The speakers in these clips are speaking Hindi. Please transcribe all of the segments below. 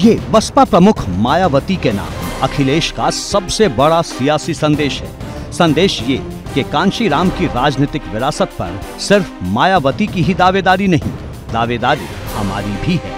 ये बसपा प्रमुख मायावती के नाम अखिलेश का सबसे बड़ा सियासी संदेश है। संदेश ये कि कांशीराम की राजनीतिक विरासत पर सिर्फ मायावती की ही दावेदारी नहीं, दावेदारी हमारी भी है।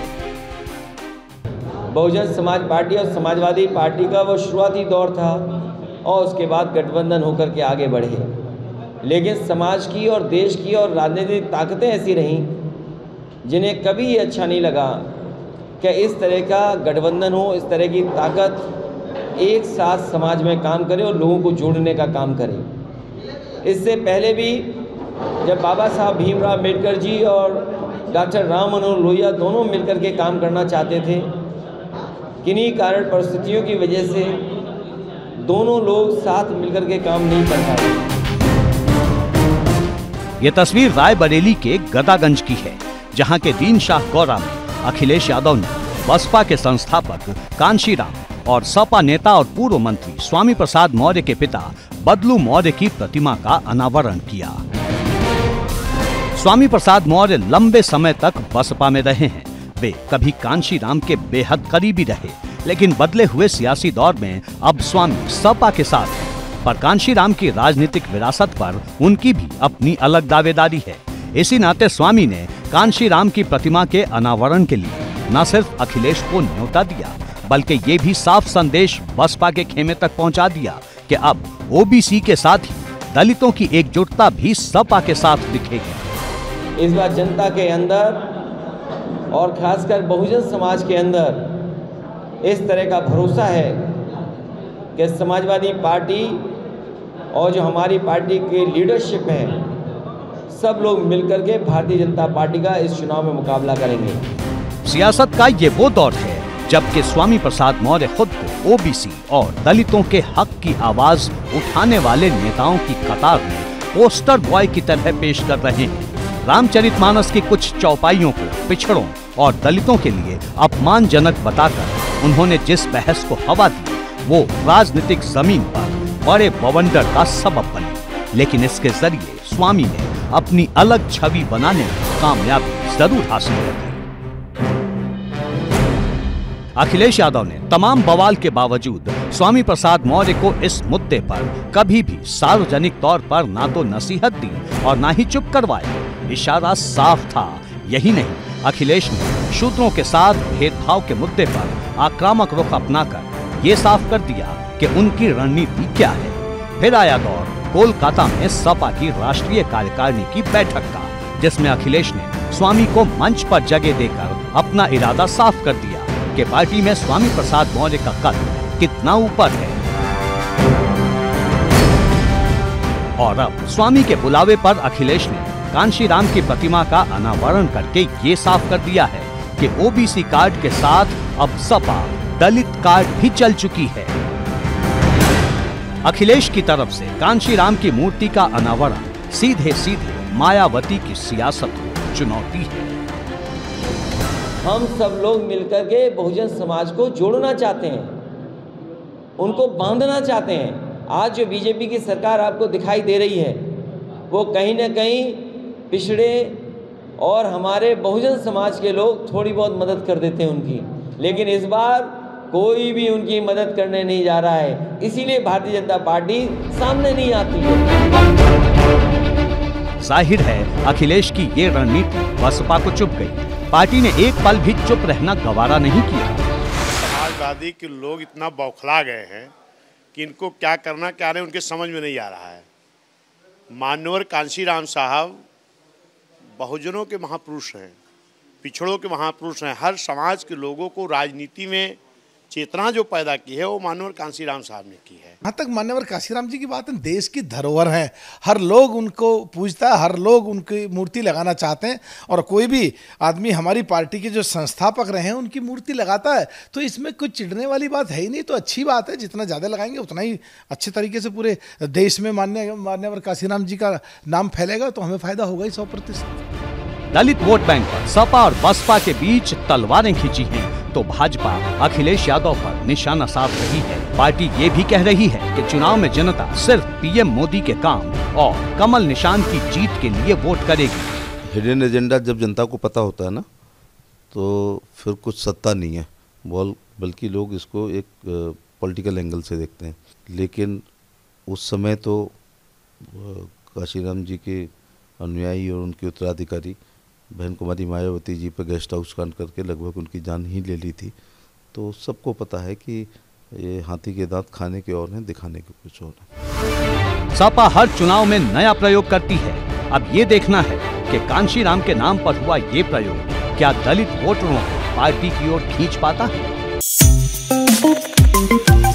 बहुजन समाज पार्टी और समाजवादी पार्टी का वो शुरुआती दौर था और उसके बाद गठबंधन होकर के आगे बढ़े, लेकिन समाज की और देश की और राजनीतिक ताकतें ऐसी रहीं जिन्हें कभी ये अच्छा नहीं लगा कि इस तरह का गठबंधन हो, इस तरह की ताकत एक साथ समाज में काम करे और लोगों को जोड़ने का काम करे। इससे पहले भी जब बाबा साहब भीमराव अम्बेडकर जी और डॉक्टर राम मनोहर लोहिया दोनों मिलकर के काम करना चाहते थे, किन्हीं कारण परिस्थितियों की वजह से दोनों लोग साथ मिलकर के काम नहीं कर पाए। ये तस्वीर रायबरेली के गदागंज की है, जहां के दीन शाह गौरा में अखिलेश यादव ने बसपा के संस्थापक कांशीराम और सपा नेता और पूर्व मंत्री स्वामी प्रसाद मौर्य के पिता बदलू मौर्य की प्रतिमा का अनावरण किया। स्वामी प्रसाद मौर्य लंबे समय तक बसपा में रहे हैं। वे कभी कांशीराम के बेहद करीबी रहे, लेकिन बदले हुए सियासी दौर में अब स्वामी सपा के साथ हैं। पर कांशीराम की राजनीतिक विरासत पर उनकी भी अपनी अलग दावेदारी है। इसी नाते स्वामी ने कांशीराम की प्रतिमा के अनावरण के लिए न सिर्फ अखिलेश को न्योता दिया, बल्कि ये भी साफ संदेश बसपा के खेमे तक पहुंचा दिया कि अब ओबीसी के साथ ही दलितों की एकजुटता भी सपा के साथ दिखेगी। इस बार जनता के अंदर और खासकर बहुजन समाज के अंदर इस तरह का भरोसा है कि समाजवादी पार्टी और जो हमारी पार्टी के लीडरशिप है, सब लोग मिलकर के भारतीय जनता पार्टी का इस चुनाव में मुकाबला करेंगे। सियासत का ये वो दौर है जबकि स्वामी प्रसाद मौर्य खुद को ओबीसी और दलितों के हक की आवाज उठाने वाले नेताओं की कतार में पोस्टर बॉय की तरह पेश कर रहे हैं। रामचरितमानस की कुछ चौपाइयों को पिछड़ों और दलितों के लिए अपमानजनक बताकर उन्होंने जिस बहस को हवा दी, वो राजनीतिक जमीन पर बड़े बवंडर का सबब बनी। लेकिन इसके जरिए स्वामी ने अपनी अलग छवि बनाने में कामयाबी जरूर हासिल की। अखिलेश यादव ने तमाम बवाल के बावजूद स्वामी प्रसाद मौर्य को इस मुद्दे पर कभी भी सार्वजनिक तौर पर ना तो नसीहत दी और ना ही चुप करवाया। इशारा साफ था। यही नहीं, अखिलेश ने शूद्रों के साथ भेदभाव के मुद्दे पर आक्रामक रुख अपनाकर ये साफ कर दिया कि उनकी रणनीति क्या है। फिर आया दौर कोलकाता में सपा की राष्ट्रीय कार्यकारिणी की बैठक का, जिसमें अखिलेश ने स्वामी को मंच पर जगह देकर अपना इरादा साफ कर दिया कि पार्टी में स्वामी प्रसाद मौर्य का कद कितना ऊपर है। और अब स्वामी के बुलावे पर अखिलेश ने कांशीराम की प्रतिमा का अनावरण करके ये साफ कर दिया है कि ओबीसी कार्ड के साथ अब सपा दलित कार्ड भी चल चुकी है। अखिलेश की तरफ से कांशीराम की मूर्ति का अनावरण सीधे सीधे मायावती की सियासत को चुनौती है। हम सब लोग मिलकर के बहुजन समाज को जोड़ना चाहते हैं, उनको बांधना चाहते हैं। आज जो बीजेपी की सरकार आपको दिखाई दे रही है, वो कहीं ना कहीं पिछड़े और हमारे बहुजन समाज के लोग थोड़ी बहुत मदद कर देते हैं उनकी, लेकिन इस बार कोई भी उनकी मदद करने नहीं जा रहा है। इसीलिए भारतीय जनता पार्टी सामने नहीं आती है। जाहिर है अखिलेश की ये रणनीति बसपा को चुभ गई। पार्टी ने एक पल भी चुप रहना गवारा नहीं किया। समाजवादी के लोग इतना बौखला गए हैं कि इनको क्या करना क्या नहीं उनके समझ में नहीं आ रहा है। मान्यवर कांशीराम साहब बहुजनों के महापुरुष हैं, पिछड़ों के महापुरुष हैं। हर समाज के लोगों को राजनीति में चेतना जो पैदा की है वो मान्यवर कांशीराम साहब ने की है। जहाँ तक मान्यवर कांशीराम जी की बात है, देश की धरोहर है, हर लोग उनको पूजता है, हर लोग उनकी मूर्ति लगाना चाहते हैं और कोई भी आदमी हमारी पार्टी के जो संस्थापक रहे हैं उनकी मूर्ति लगाता है, तो इसमें कुछ चिढ़ने वाली बात है ही नहीं। तो अच्छी बात है, जितना ज़्यादा लगाएंगे उतना ही अच्छे तरीके से पूरे देश में मान्यवर कांशीराम जी का नाम फैलेगा, तो हमें फायदा होगा ही 100%। दलित वोट बैंक पर सपा और बसपा के बीच तलवारें खींची हैं, तो भाजपा अखिलेश यादव पर निशाना साध रही है। पार्टी ये भी कह रही है कि चुनाव में जनता सिर्फ पीएम मोदी के काम और कमल निशान की जीत के लिए वोट करेगी। हिडन एजेंडा जब जनता को पता होता है ना, तो फिर कुछ सत्ता नहीं है, बल्कि लोग इसको एक पॉलिटिकल एंगल से देखते हैं। लेकिन उस समय तो काशीराम जी के अनुयायी और उनके उत्तराधिकारी बहन कुमारी मायावती जी पर गेस्ट हाउस कांड करके लगभग उनकी जान ही ले ली थी। तो सबको पता है कि ये हाथी के दांत खाने के और हैं, दिखाने के कुछ और हैं। सपा हर चुनाव में नया प्रयोग करती है। अब ये देखना है कि कांशीराम के नाम पर हुआ ये प्रयोग क्या दलित वोटरों को पार्टी की ओर खींच पाता है।